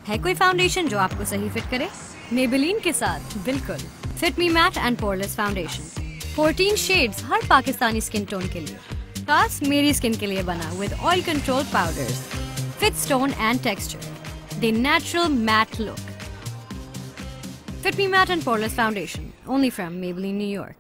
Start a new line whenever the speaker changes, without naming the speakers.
है कोई फाउंडेशन जो आपको सही फिट करे? मेबेलिन के साथ बिल्कुल fit me matte and poreless foundation 14 shades हर पाकिस्तानी स्किन टोन के लिए, खास मेरी स्किन के लिए बना with oil control powders, fit tone and texture, the natural matte look. Fit Me Matte and Poreless Foundation, only from Maybelline, New York.